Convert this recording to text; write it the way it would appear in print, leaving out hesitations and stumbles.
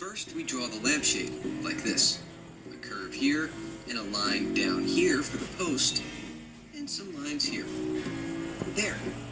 First, we draw the lampshade, like this. A curve here, and a line down here for the post, and some lines here. There.